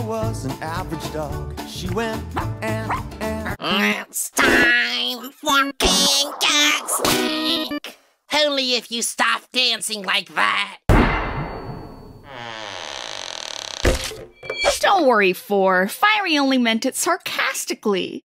was an average dog. She went and It's time for King Gagslick. Only if you stop dancing like that. Don't worry, 4. Fiery only meant it sarcastically.